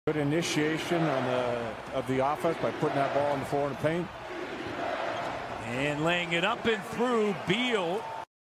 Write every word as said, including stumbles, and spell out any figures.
Good initiation on the of the offense by putting that ball on the floor in the paint. And laying it up and through. Beal